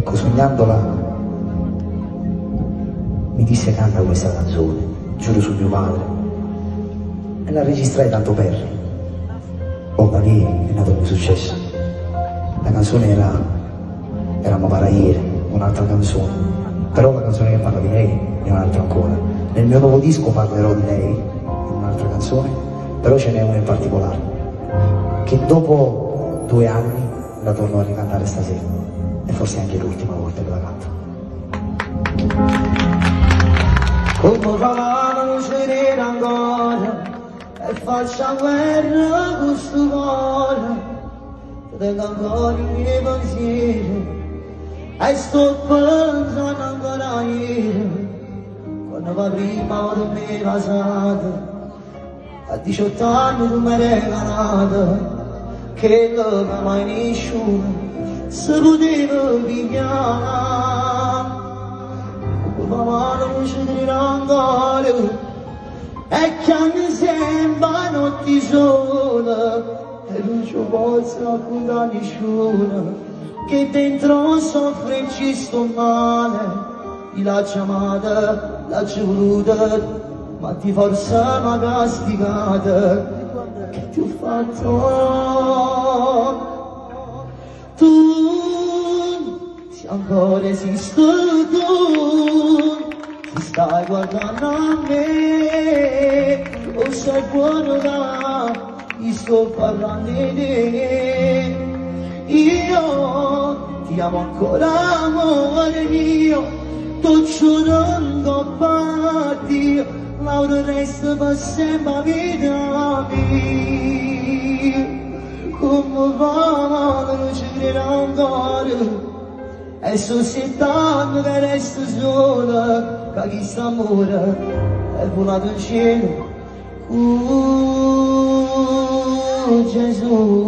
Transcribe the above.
Ecco, sognandola, mi disse canta questa canzone, giuro su mio padre, e la registrai tanto per. Oh, da lì è nato il mio successo. La canzone era Mavara ieri, un'altra canzone, però la canzone che parla di lei è un'altra ancora. Nel mio nuovo disco parlerò di lei in un'altra canzone, però ce n'è una in particolare, che dopo 2 anni la torno a ricantare stasera, e forse anche l'ultima volta che la canto. Come fa la luce nera ancora, e faccia guerra con sto cuore, ti tengo ancora i miei pensieri, e sto pensando ancora ieri, quando va prima di me pasata, a 18 anni tu mi hai regalato, che non mai nessuno si poteva pigliare. Come va la luce nera ancora, e che mi sembra notti sola, e non ci posso raccontare nessuno, che dentro soffre e ci sto male. Io l'ho chiamata, l'ho voluta, ma ti forse m'ha castigata. Che ti ho fatto? Tu, se ancora esisti tu, ti stai guardando a me, o sei buono da, io sto parlando di te. Io ti amo ancora, amore mio, tu giurando per Dio, l'ora resta per sempre vita mia. Come va, non ci credo ancora, e sono 7 anni che resto sola, che questo amore è volato in cielo. Gesù.